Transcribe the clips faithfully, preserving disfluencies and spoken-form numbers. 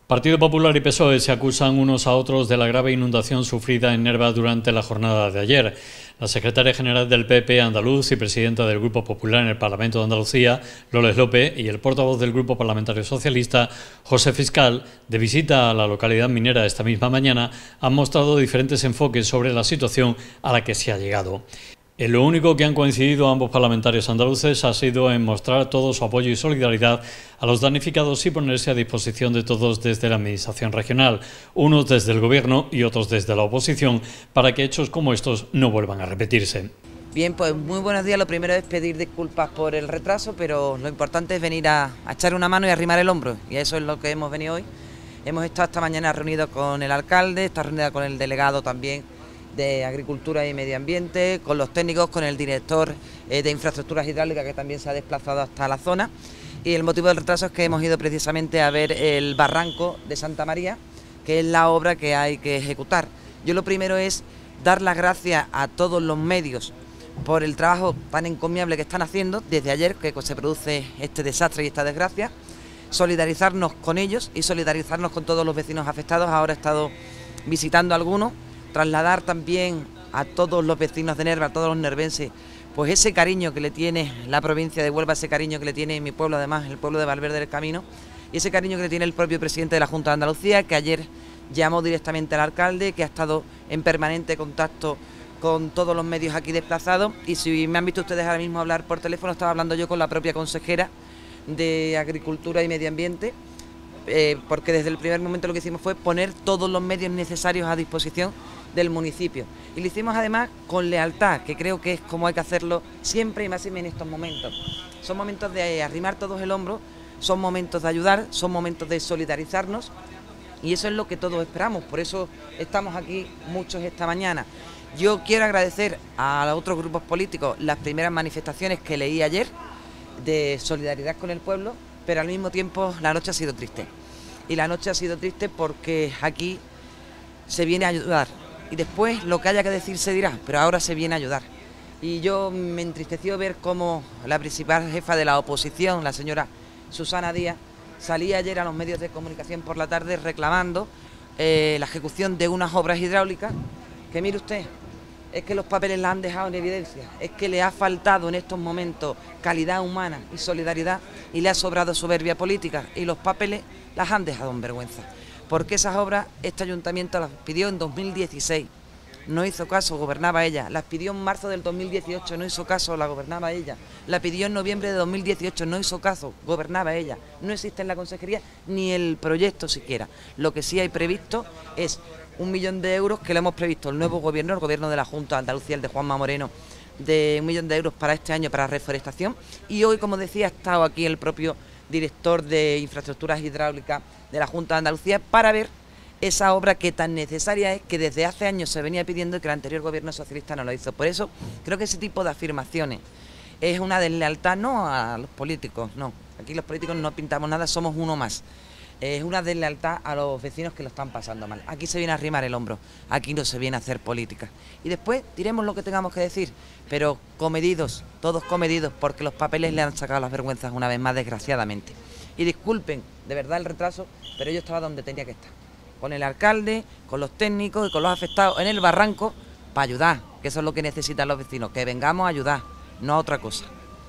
Partido Popular y P S O E se acusan unos a otros de la grave inundación sufrida en Nerva durante la jornada de ayer. La secretaria general del P P andaluz y presidenta del Grupo Popular en el Parlamento de Andalucía, Loles López, y el portavoz del Grupo Parlamentario Socialista, José Fiscal, de visita a la localidad minera esta misma mañana, han mostrado diferentes enfoques sobre la situación a la que se ha llegado. En lo único que han coincidido ambos parlamentarios andaluces ha sido en mostrar todo su apoyo y solidaridad a los damnificados y ponerse a disposición de todos desde la Administración regional, unos desde el Gobierno y otros desde la oposición, para que hechos como estos no vuelvan a repetirse. Bien, pues muy buenos días. Lo primero es pedir disculpas por el retraso, pero lo importante es venir a, a echar una mano y arrimar el hombro, y eso es lo que hemos venido hoy. Hemos estado esta mañana reunidos con el alcalde, está reunida con el delegado también de Agricultura y Medio Ambiente, con los técnicos, con el director eh, de Infraestructuras Hidráulicas, que también se ha desplazado hasta la zona, y el motivo del retraso es que hemos ido precisamente a ver el barranco de Santa María, que es la obra que hay que ejecutar. Yo lo primero es dar las gracias a todos los medios por el trabajo tan encomiable que están haciendo desde ayer que se produce este desastre y esta desgracia, solidarizarnos con ellos y solidarizarnos con todos los vecinos afectados. Ahora he estado visitando a algunos, trasladar también a todos los vecinos de Nerva, a todos los nervenses, pues ese cariño que le tiene la provincia de Huelva, ese cariño que le tiene mi pueblo, además el pueblo de Valverde del Camino, y ese cariño que le tiene el propio presidente de la Junta de Andalucía, que ayer llamó directamente al alcalde, que ha estado en permanente contacto con todos los medios aquí desplazados. Y si me han visto ustedes ahora mismo hablar por teléfono, estaba hablando yo con la propia consejera de Agricultura y Medio Ambiente, eh, porque desde el primer momento lo que hicimos fue poner todos los medios necesarios a disposición del municipio, y lo hicimos además con lealtad, que creo que es como hay que hacerlo siempre y más en estos momentos. Son momentos de arrimar todos el hombro, son momentos de ayudar, son momentos de solidarizarnos, y eso es lo que todos esperamos. Por eso estamos aquí muchos esta mañana. Yo quiero agradecer a los otros grupos políticos las primeras manifestaciones que leí ayer de solidaridad con el pueblo, pero al mismo tiempo la noche ha sido triste, y la noche ha sido triste porque aquí se viene a ayudar. Y después lo que haya que decir se dirá, pero ahora se viene a ayudar. Y yo me entristeció ver cómo la principal jefa de la oposición, la señora Susana Díaz, salía ayer a los medios de comunicación por la tarde reclamando eh, la ejecución de unas obras hidráulicas, que mire usted, es que los papeles la han dejado en evidencia, es que le ha faltado en estos momentos calidad humana y solidaridad, y le ha sobrado soberbia política, y los papeles las han dejado en vergüenza. Porque esas obras este ayuntamiento las pidió en dos mil dieciséis, no hizo caso, gobernaba ella. Las pidió en marzo del dos mil dieciocho, no hizo caso, la gobernaba ella. La pidió en noviembre de dos mil dieciocho, no hizo caso, gobernaba ella. No existe en la consejería ni el proyecto siquiera. Lo que sí hay previsto es un millón de euros, que lo hemos previsto el nuevo gobierno, el gobierno de la Junta de Andalucía, el de Juanma Moreno, de un millón de euros para este año para reforestación. Y hoy, como decía, ha estado aquí el propio director de Infraestructuras Hidráulicas de la Junta de Andalucía para ver esa obra que tan necesaria es, que desde hace años se venía pidiendo y que el anterior gobierno socialista no lo hizo. Por eso creo que ese tipo de afirmaciones es una deslealtad no a los políticos, no, aquí los políticos no pintamos nada, somos uno más. Es una deslealtad a los vecinos que lo están pasando mal. Aquí se viene a arrimar el hombro, aquí no se viene a hacer política. Y después diremos lo que tengamos que decir, pero comedidos, todos comedidos, porque los papeles le han sacado las vergüenzas una vez más, desgraciadamente. Y disculpen, de verdad, el retraso, pero yo estaba donde tenía que estar, con el alcalde, con los técnicos y con los afectados en el barranco, para ayudar, que eso es lo que necesitan los vecinos, que vengamos a ayudar, no a otra cosa.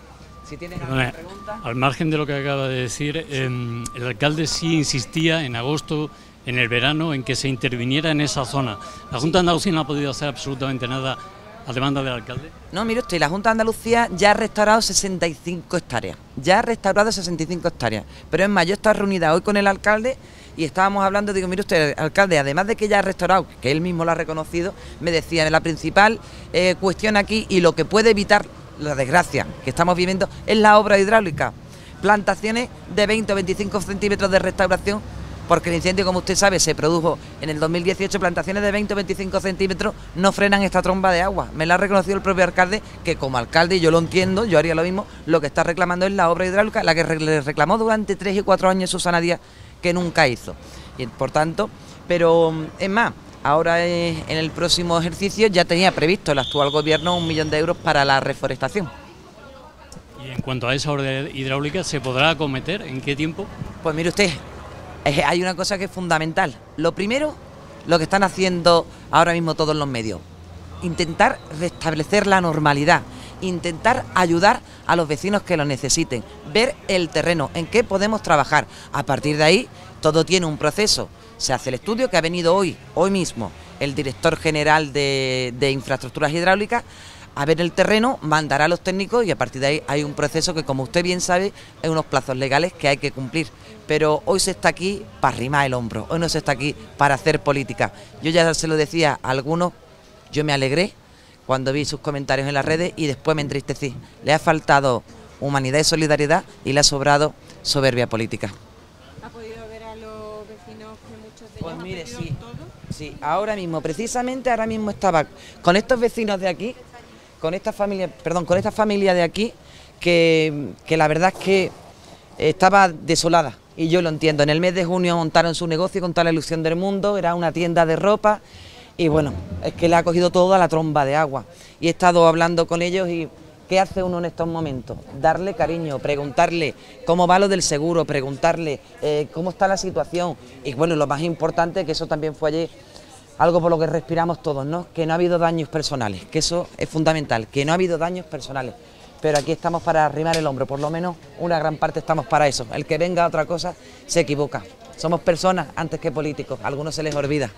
Si tienes alguna pregunta. Al margen de lo que acaba de decir, eh, el alcalde sí insistía en agosto, en el verano, en que se interviniera en esa zona. ¿La Junta de Andalucía no ha podido hacer absolutamente nada a demanda del alcalde? No, mire usted, la Junta de Andalucía ya ha restaurado sesenta y cinco hectáreas, ya ha restaurado sesenta y cinco hectáreas, pero es más, yo estaba reunida hoy con el alcalde y estábamos hablando, digo, mire usted, alcalde, además de que ya ha restaurado, que él mismo lo ha reconocido, me decía, la principal eh, cuestión aquí y lo que puede evitar la desgracia que estamos viviendo es la obra hidráulica, plantaciones de veinte o veinticinco centímetros de restauración, porque el incendio, como usted sabe, se produjo en el dos mil dieciocho, plantaciones de veinte o veinticinco centímetros no frenan esta tromba de agua. Me la ha reconocido el propio alcalde, que como alcalde, yo lo entiendo, yo haría lo mismo, lo que está reclamando es la obra hidráulica, la que le reclamó durante tres y cuatro años Susana Díaz, que nunca hizo. Y por tanto, pero es más, ahora en el próximo ejercicio ya tenía previsto el actual gobierno un millón de euros para la reforestación. Y en cuanto a esa obra hidráulica, ¿se podrá acometer? ¿En qué tiempo? Pues mire usted, eh, hay una cosa que es fundamental. Lo primero, lo que están haciendo ahora mismo todos los medios, intentar restablecer la normalidad, intentar ayudar a los vecinos que lo necesiten, ver el terreno, en qué podemos trabajar. A partir de ahí, todo tiene un proceso. Se hace el estudio que ha venido hoy, hoy mismo, el director general de, de infraestructuras hidráulicas, a ver el terreno, mandará a los técnicos y a partir de ahí hay un proceso que, como usted bien sabe, hay unos plazos legales que hay que cumplir. Pero hoy se está aquí para arrimar el hombro, hoy no se está aquí para hacer política. Yo ya se lo decía a algunos, yo me alegré cuando vi sus comentarios en las redes y después me entristecí. Le ha faltado humanidad y solidaridad y le ha sobrado soberbia política. ¿Ha podido ver a los vecinos que muchos de ellos Pues han mire, perdido sí, todo? sí, ahora mismo, precisamente ahora mismo estaba con estos vecinos de aquí, con esta familia, perdón, con esta familia de aquí, que, que la verdad es que estaba desolada, y yo lo entiendo. En el mes de junio montaron su negocio con toda la ilusión del mundo, era una tienda de ropa, y bueno, es que le ha cogido todo a la tromba de agua. Y he estado hablando con ellos y ¿qué hace uno en estos momentos? Darle cariño, preguntarle cómo va lo del seguro, preguntarle eh, cómo está la situación. Y bueno, lo más importante, que eso también fue ayer, algo por lo que respiramos todos, ¿no? Que no ha habido daños personales, que eso es fundamental, que no ha habido daños personales. Pero aquí estamos para arrimar el hombro, por lo menos una gran parte estamos para eso. El que venga a otra cosa se equivoca. Somos personas antes que políticos, a algunos se les olvida.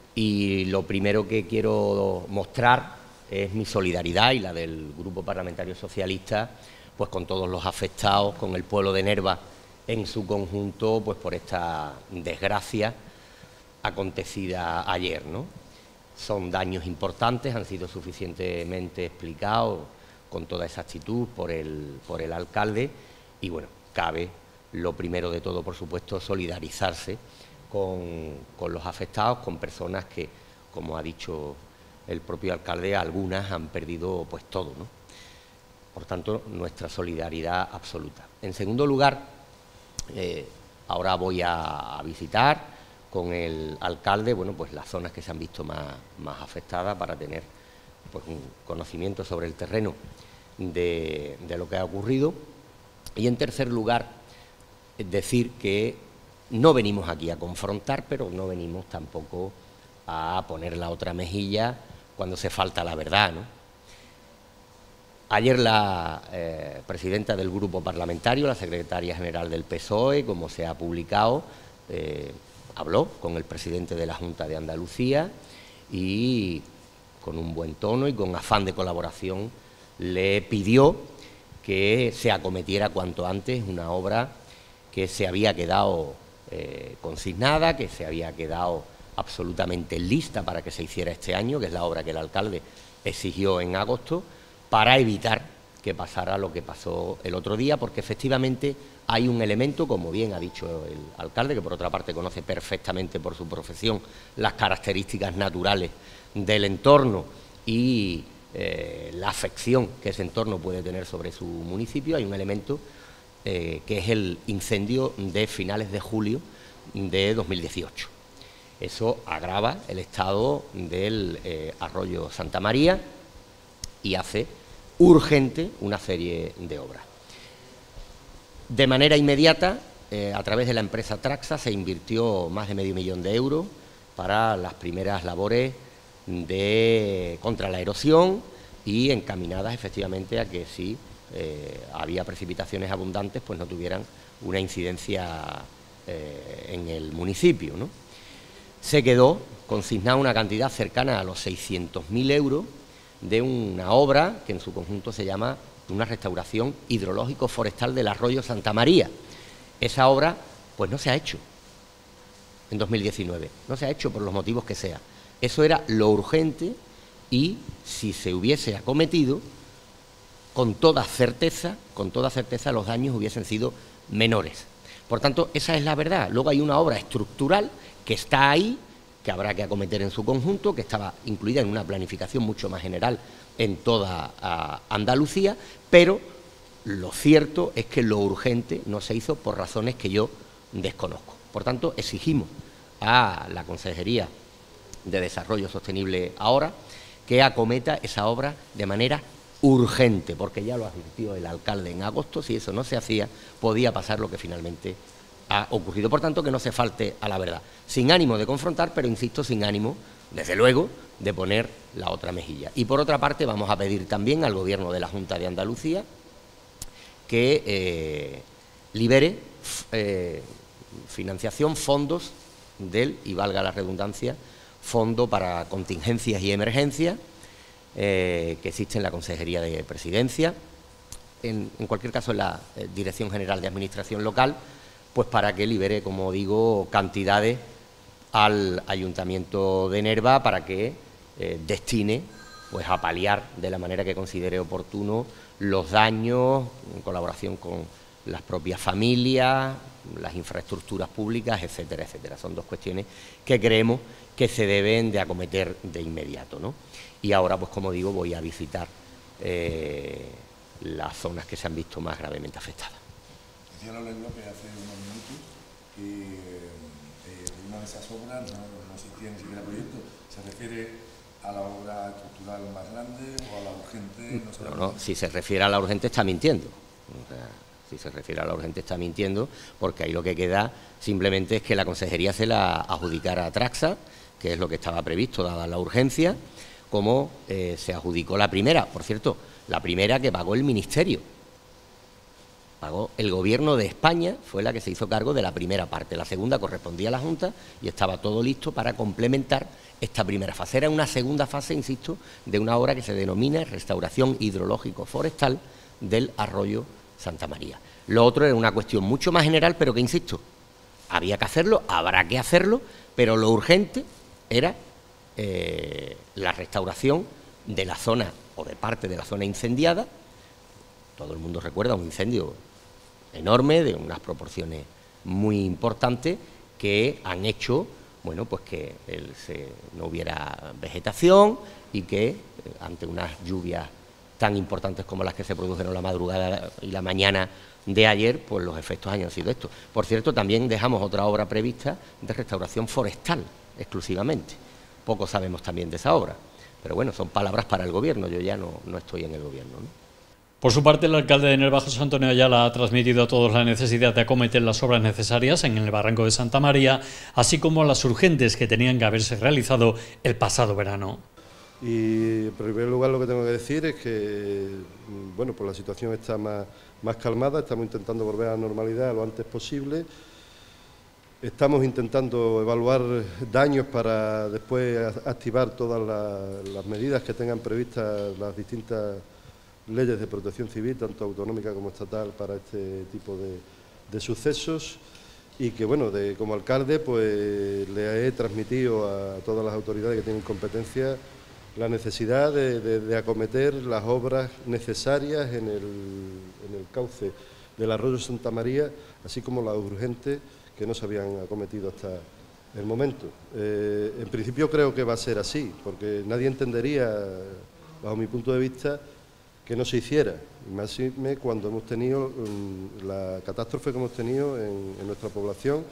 Y lo primero que quiero mostrar es mi solidaridad y la del Grupo Parlamentario Socialista, pues con todos los afectados, con el pueblo de Nerva en su conjunto, pues por esta desgracia acontecida ayer, ¿no? Son daños importantes, han sido suficientemente explicados con toda exactitud por el, por el alcalde y, bueno, cabe lo primero de todo, por supuesto, solidarizarse con, con los afectados, con personas que, como ha dicho el propio alcalde, algunas han perdido pues todo, ¿no? Por tanto, nuestra solidaridad absoluta. En segundo lugar, eh, ahora voy a, a visitar con el alcalde, bueno, pues las zonas que se han visto más, más afectadas para tener pues un conocimiento sobre el terreno de, de lo que ha ocurrido. Y en tercer lugar, decir que no venimos aquí a confrontar, pero no venimos tampoco a poner la otra mejilla cuando se falta la verdad, ¿no? Ayer la eh, presidenta del grupo parlamentario, la secretaria general del P S O E, como se ha publicado, eh, habló con el presidente de la Junta de Andalucía y con un buen tono y con afán de colaboración le pidió que se acometiera cuanto antes una obra que se había quedado eh, consignada, que se había quedado absolutamente lista para que se hiciera este año, que es la obra que el alcalde exigió en agosto, para evitar que pasara lo que pasó el otro día, porque efectivamente hay un elemento, como bien ha dicho el alcalde, que por otra parte conoce perfectamente por su profesión las características naturales del entorno y eh, la afección que ese entorno puede tener sobre su municipio. Hay un elemento eh, que es el incendio de finales de julio de dos mil dieciocho. Eso agrava el estado del eh, arroyo Santa María y hace urgente una serie de obras. De manera inmediata, eh, a través de la empresa Traxa, se invirtió más de medio millón de euros para las primeras labores de contra la erosión y encaminadas efectivamente a que si eh, había precipitaciones abundantes, pues no tuvieran una incidencia eh, en el municipio, ¿no? Se quedó consignada una cantidad cercana a los seiscientos mil euros de una obra que en su conjunto se llama una restauración hidrológico-forestal del arroyo Santa María. Esa obra pues no se ha hecho en dos mil diecinueve, no se ha hecho por los motivos que sea. Eso era lo urgente y si se hubiese acometido, con toda certeza, con toda certeza los daños hubiesen sido menores. Por tanto, esa es la verdad. Luego hay una obra estructural que está ahí, que habrá que acometer en su conjunto, que estaba incluida en una planificación mucho más general en toda uh, Andalucía, pero lo cierto es que lo urgente no se hizo por razones que yo desconozco. Por tanto, exigimos a la Consejería de Desarrollo Sostenible ahora que acometa esa obra de manera urgente, porque ya lo advirtió el alcalde en agosto, si eso no se hacía, podía pasar lo que finalmente ha ocurrido. Por tanto, que no se falte a la verdad, sin ánimo de confrontar, pero insisto, sin ánimo, desde luego, de poner la otra mejilla. Y por otra parte, vamos a pedir también al Gobierno de la Junta de Andalucía que eh, libere eh, financiación, fondos del, y valga la redundancia, fondo para contingencias y emergencias eh, que existe en la Consejería de Presidencia, en, en cualquier caso en la eh, Dirección General de Administración Local, pues para que libere, como digo, cantidades al Ayuntamiento de Nerva para que eh, destine pues a paliar de la manera que considere oportuno los daños, en colaboración con las propias familias, las infraestructuras públicas, etcétera, etcétera. Son dos cuestiones que creemos que se deben de acometer de inmediato, ¿no? Y ahora, pues como digo, voy a visitar eh, las zonas que se han visto más gravemente afectadas. Decía Lola López hace unos minutos que eh, una de esas obras no, no existía ni siquiera proyecto. ¿Se refiere a la obra estructural más grande o a la urgente? No, no, no, si se refiere a la urgente está mintiendo. O sea, si se refiere a la urgente está mintiendo, porque ahí lo que queda simplemente es que la Consejería se la adjudicara a Traxa, que es lo que estaba previsto dada la urgencia, como eh, se adjudicó la primera. Por cierto, la primera que pagó el Ministerio. Pagó el Gobierno de España, fue la que se hizo cargo de la primera parte. La segunda correspondía a la Junta y estaba todo listo para complementar esta primera fase. Era una segunda fase, insisto, de una obra que se denomina restauración hidrológico-forestal del arroyo Santa María. Lo otro era una cuestión mucho más general, pero que, insisto, había que hacerlo, habrá que hacerlo, pero lo urgente era eh, la restauración de la zona o de parte de la zona incendiada. Todo el mundo recuerda un incendio enorme, de unas proporciones muy importantes, que han hecho, bueno, pues que el, se, no hubiera vegetación y que eh, ante unas lluvias tan importantes como las que se produjeron la madrugada y la mañana de ayer, pues los efectos hayan sido estos. Por cierto, también dejamos otra obra prevista de restauración forestal, exclusivamente. Poco sabemos también de esa obra, pero bueno, son palabras para el Gobierno, yo ya no, no estoy en el Gobierno, ¿no? Por su parte, el alcalde de Nerva, José Antonio Ayala, ha transmitido a todos la necesidad de acometer las obras necesarias en el barranco de Santa María, así como las urgentes que tenían que haberse realizado el pasado verano. Y en primer lugar lo que tengo que decir es que bueno, pues la situación está más, más calmada, estamos intentando volver a la normalidad lo antes posible. Estamos intentando evaluar daños para después activar todas las, las medidas que tengan previstas las distintas leyes de protección civil, tanto autonómica como estatal, para este tipo de, de sucesos. Y que, bueno, de, como alcalde, pues le he transmitido a todas las autoridades que tienen competencia la necesidad de, de, de acometer las obras necesarias en el, en el cauce del arroyo Santa María, así como las urgentes que no se habían acometido hasta el momento. Eh, en principio creo que va a ser así, porque nadie entendería, bajo mi punto de vista, que no se hiciera, y más cuando hemos tenido um, la catástrofe que hemos tenido en, en nuestra población,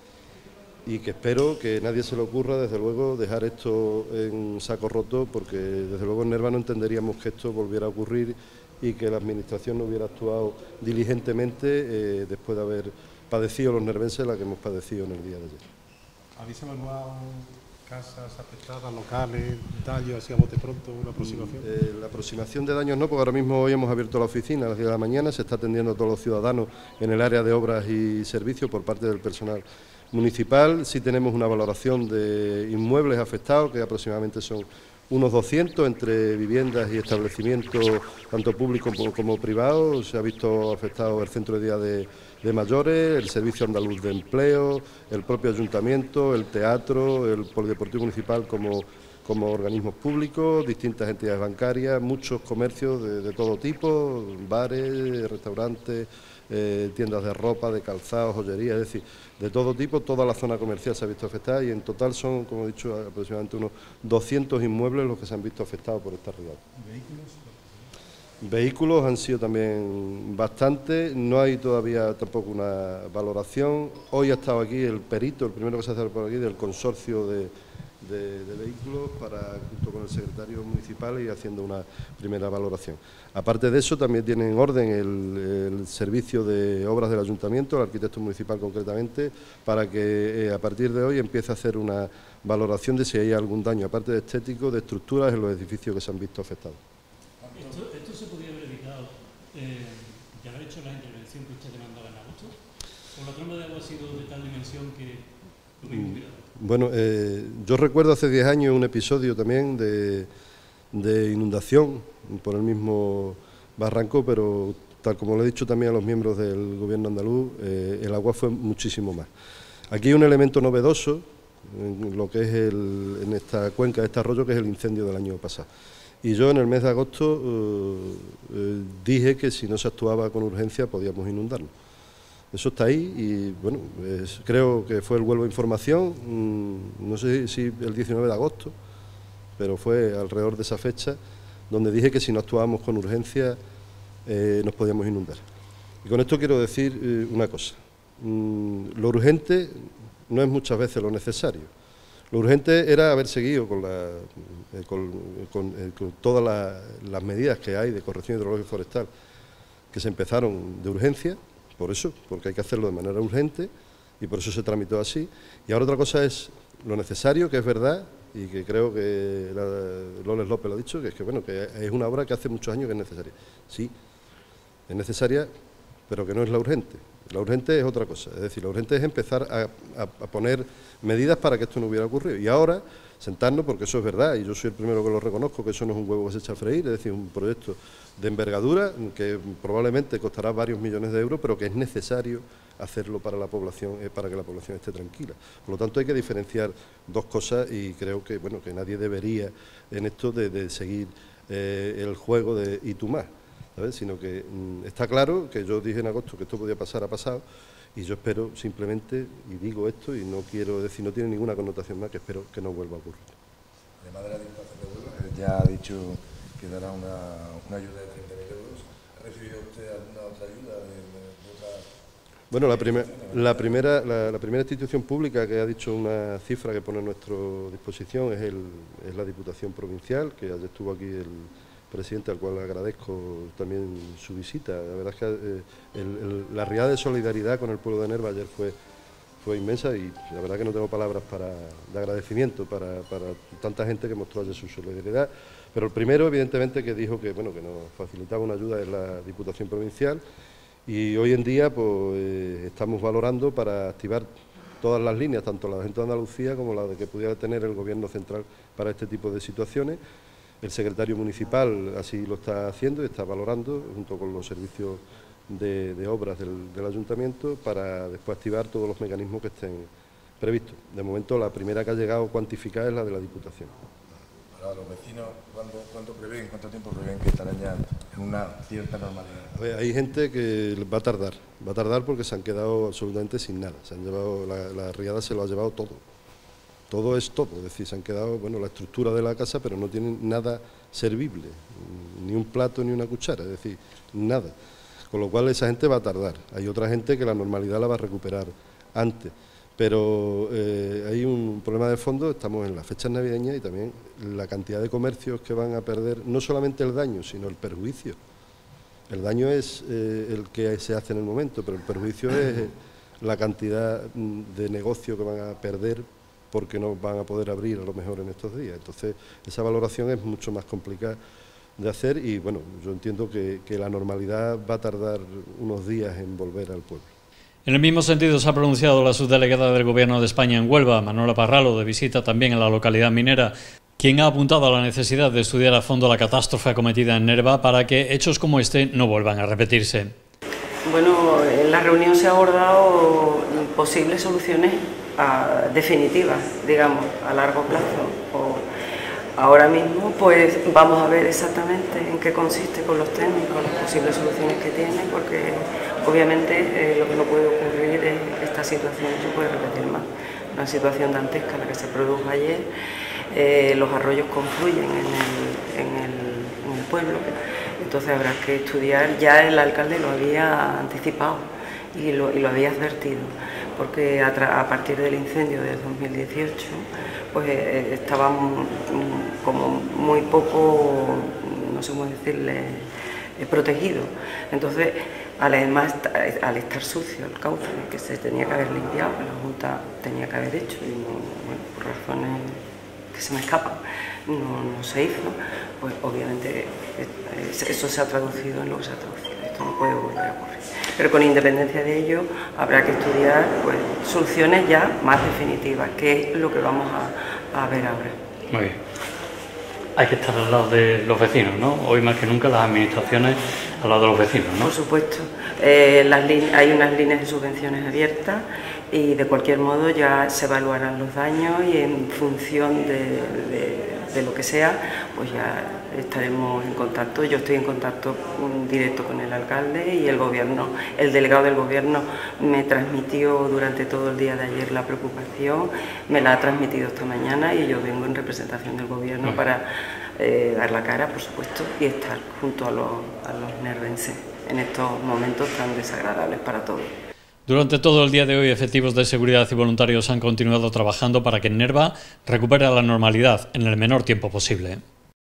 y que espero que nadie se le ocurra, desde luego, dejar esto en saco roto, porque desde luego en Nerva no entenderíamos que esto volviera a ocurrir y que la Administración no hubiera actuado diligentemente eh, después de haber padecido los nervenses la que hemos padecido en el día de ayer. ¿Habéis evaluado casas afectadas, locales, daños, así a bote pronto, una aproximación? Eh, la aproximación de daños no, porque ahora mismo hoy hemos abierto la oficina a las diez de la mañana, se está atendiendo a todos los ciudadanos en el área de obras y servicios por parte del personal municipal. Sí tenemos una valoración de inmuebles afectados, que aproximadamente son unos doscientos entre viviendas y establecimientos tanto públicos como, como privados. Se ha visto afectado el centro de día de, de mayores, el Servicio Andaluz de Empleo, el propio ayuntamiento, el teatro, el polideportivo municipal como, como organismos públicos, distintas entidades bancarias, muchos comercios de, de todo tipo, bares, restaurantes, eh, tiendas de ropa, de calzado, joyería, es decir, de todo tipo. Toda la zona comercial se ha visto afectada y en total son, como he dicho, aproximadamente unos doscientos inmuebles los que se han visto afectados por esta riada. ¿Vehículos? Vehículos han sido también bastantes, no hay todavía tampoco una valoración. Hoy ha estado aquí el perito, el primero que se hace por aquí, del consorcio de, de, de vehículos para, junto con el secretario municipal, y haciendo una primera valoración. Aparte de eso, también tiene en orden el, el servicio de obras del ayuntamiento, el arquitecto municipal concretamente, para que eh, a partir de hoy empiece a hacer una valoración de si hay algún daño, aparte de estético, de estructuras en los edificios que se han visto afectados. ¿Esto, esto se podría haber evitado eh, de haber hecho la intervención que usted demandaba en agosto? ¿O la tromba de agua ha sido de tal dimensión que lo hubiera cuidado? Bueno, eh, yo recuerdo hace diez años un episodio también de, de inundación por el mismo barranco, pero tal como lo he dicho también a los miembros del gobierno andaluz, eh, el agua fue muchísimo más. Aquí hay un elemento novedoso en lo que es el, en esta cuenca de este arroyo, que es el incendio del año pasado. Y yo en el mes de agosto eh, eh, dije que si no se actuaba con urgencia podíamos inundarnos. Eso está ahí y bueno, es, creo que fue el Huelva Información, mmm, no sé si el diecinueve de agosto, pero fue alrededor de esa fecha, donde dije que si no actuábamos con urgencia eh, nos podíamos inundar. Y con esto quiero decir eh, una cosa, mm, lo urgente no es muchas veces lo necesario. Lo urgente era haber seguido con, la, eh, con, con, eh, con todas la, las medidas que hay de corrección hidrológica y forestal, que se empezaron de urgencia, por eso, porque hay que hacerlo de manera urgente, y por eso se tramitó así. Y ahora otra cosa es lo necesario, que es verdad, y que creo que la, Loles López lo ha dicho, que es que bueno, que es una obra que hace muchos años que es necesaria. Sí, es necesaria, pero que no es la urgente. La urgente es otra cosa, es decir, la urgente es empezar a, a, a poner medidas para que esto no hubiera ocurrido. Y ahora, sentarnos, porque eso es verdad, y yo soy el primero que lo reconozco, que eso no es un huevo que se echa a freír, es decir, un proyecto de envergadura que probablemente costará varios millones de euros, pero que es necesario hacerlo para la población, eh, para que la población esté tranquila. Por lo tanto, hay que diferenciar dos cosas, y creo que bueno, que nadie debería en esto de, de seguir eh, el juego de y tú más, ¿sabes? Sino que mmm, está claro que yo dije en agosto que esto podía pasar, ha pasado, y yo espero simplemente, y digo esto, y no quiero decir, no tiene ninguna connotación más, que espero que no vuelva a ocurrir. Además de la Diputación de Huelva, ya ha dicho que dará una, una ayuda de treinta mil euros. ¿Ha recibido usted alguna otra ayuda de, de, de otra? Bueno, la, primer, la, primera, la, la primera institución pública que ha dicho una cifra que pone a nuestra disposición es, el, es la Diputación Provincial, que ayer estuvo aquí el presidente, al cual agradezco también su visita. La verdad es que eh, el, el, la riada de solidaridad con el pueblo de Nerva ayer fue, fue inmensa, y la verdad que no tengo palabras para, de agradecimiento para, para tanta gente que mostró ayer su solidaridad. Pero el primero, evidentemente, que dijo que, bueno, que nos facilitaba una ayuda es la Diputación Provincial, y hoy en día pues, eh, estamos valorando para activar todas las líneas, tanto la de Gente de Andalucía como la de que pudiera tener el Gobierno central para este tipo de situaciones. El secretario municipal así lo está haciendo y está valorando, junto con los servicios de, de obras del, del ayuntamiento, para después activar todos los mecanismos que estén previstos. De momento, la primera que ha llegado cuantificada es la de la Diputación. Para los vecinos, ¿cuánto, cuánto prevén, cuánto tiempo prevén que estarán ya en una cierta normalidad? A ver, hay gente que va a tardar, va a tardar porque se han quedado absolutamente sin nada. Se han llevado, la, la riada se lo ha llevado todo. Todo es todo, es decir, se han quedado, bueno, la estructura de la casa, pero no tienen nada servible, ni un plato ni una cuchara, es decir, nada. Con lo cual esa gente va a tardar. Hay otra gente que la normalidad la va a recuperar antes, pero eh, hay un problema de fondo. Estamos en las fechas navideñas y también la cantidad de comercios que van a perder, no solamente el daño, sino el perjuicio. El daño es eh, el que se hace en el momento, pero el perjuicio es eh, la cantidad de negocio que van a perder, porque no van a poder abrir a lo mejor en estos días. Entonces, esa valoración es mucho más complicada de hacer, y bueno, yo entiendo que, que la normalidad va a tardar unos días en volver al pueblo. En el mismo sentido se ha pronunciado la subdelegada del Gobierno de España en Huelva, Manuela Parralo, de visita también en la localidad minera, quien ha apuntado a la necesidad de estudiar a fondo la catástrofe acometida en Nerva para que hechos como este no vuelvan a repetirse. Bueno, en la reunión se ha abordado posibles soluciones a, definitivas, digamos, a largo plazo. O ahora mismo pues vamos a ver exactamente en qué consiste con los técnicos las posibles soluciones que tienen, porque obviamente eh, lo que no puede ocurrir es esta situación, no se puede repetir más. Una situación dantesca la que se produjo ayer, eh, los arroyos confluyen en el, en, el, en el pueblo, entonces habrá que estudiar. Ya el alcalde lo había anticipado y lo, y lo había advertido, porque a, a partir del incendio del dos mil dieciocho pues eh, estaban como muy poco, no sé cómo decirle, eh, protegidos. Entonces, además, al estar sucio el cauce, que se tenía que haber limpiado, que la Junta tenía que haber hecho, y no, bueno, por razones que se me escapan, no, no se hizo, pues obviamente eso se ha traducido en lo que se ha traducido. Esto no puede volver a ocurrir. Pero con independencia de ello, habrá que estudiar pues, soluciones ya más definitivas, que es lo que vamos a, a ver ahora. Muy bien. Hay que estar al lado de los vecinos, ¿no? Hoy más que nunca las administraciones al lado de los vecinos, ¿no? Por supuesto. Eh, las hay unas líneas de subvenciones abiertas y de cualquier modo ya se evaluarán los daños y en función de, de, de lo que sea, pues ya estaremos en contacto. Yo estoy en contacto directo con el alcalde y el gobierno, el delegado del gobierno me transmitió durante todo el día de ayer la preocupación, me la ha transmitido esta mañana y yo vengo en representación del gobierno Bueno. para eh, dar la cara, por supuesto, y estar junto a los, a los nervenses en estos momentos tan desagradables para todos. Durante todo el día de hoy, efectivos de seguridad y voluntarios han continuado trabajando para que Nerva recupere la normalidad en el menor tiempo posible.